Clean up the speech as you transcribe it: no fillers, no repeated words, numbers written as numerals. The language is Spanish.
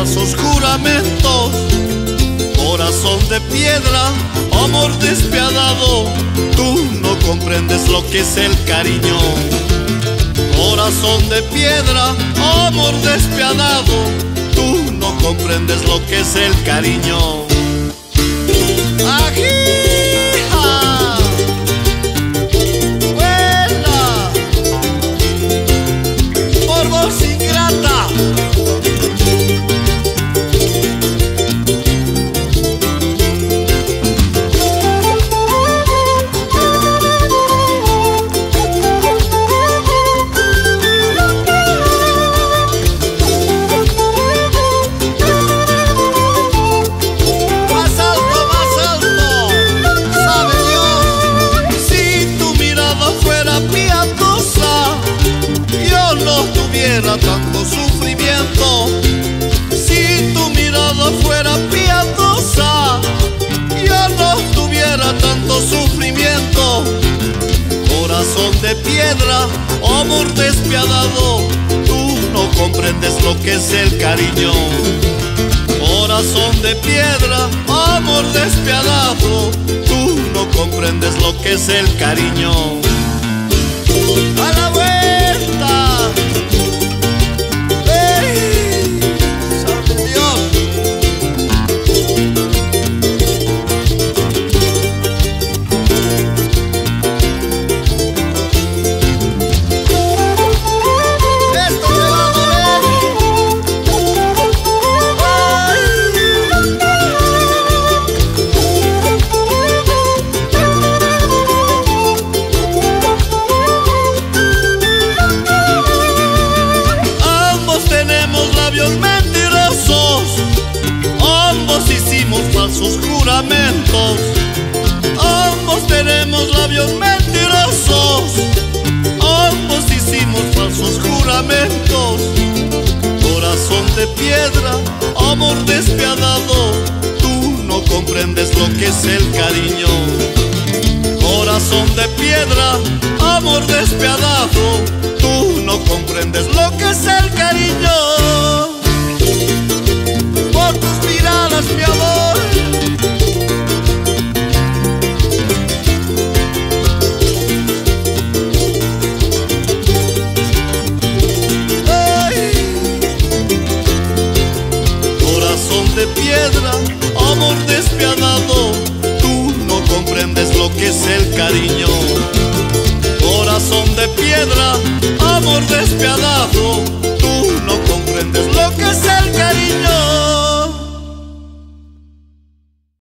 falsos juramentos. Corazón de piedra, amor despiadado, tú no comprendes lo que es el cariño. Corazón de piedra, amor despiadado, tú no comprendes lo que es el cariño. ¡Ajija! ¡Vuela! Por vos ingrata. Tanto sufrimiento, si tu mirada fuera piadosa, yo no tuviera tanto sufrimiento. Corazón de piedra, amor despiadado, tú no comprendes lo que es el cariño. Corazón de piedra, amor despiadado, tú no comprendes lo que es el cariño. ¡A la vuelta! Falsos juramentos, ambos tenemos labios mentirosos, ambos hicimos falsos juramentos. Corazón de piedra, amor despiadado, tú no comprendes lo que es el cariño. Corazón de piedra, amor despiadado, tú no comprendes lo que es el cariño. Por tus miradas, mi amor, de piedra, amor despiadado, tú no comprendes lo que es el cariño. Corazón de piedra, amor despiadado, tú no comprendes lo que es el cariño.